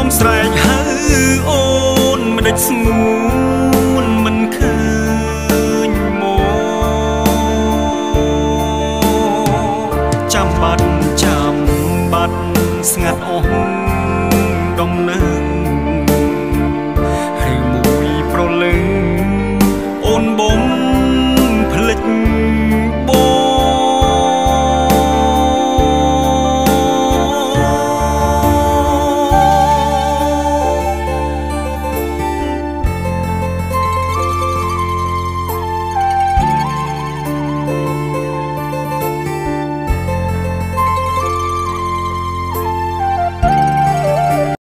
มแสงให้โอนมันได้สงวนมันเคยโมจำบัดสงัดองดมเนื้อ